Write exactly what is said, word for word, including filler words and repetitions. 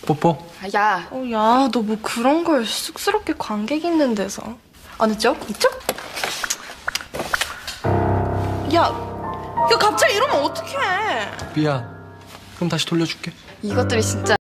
뽀뽀. 아, 야. 어, 야, 너 뭐 그런 걸 쑥스럽게 관객 있는 데서. 어느 쪽? 이쪽? 야, 야 갑자기 이러면 어떡해? 미안. 그럼 다시 돌려줄게. 이것들이 진짜.